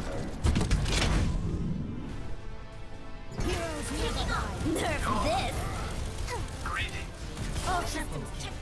Heroes never die. Nerf this! Greetings. All systems check.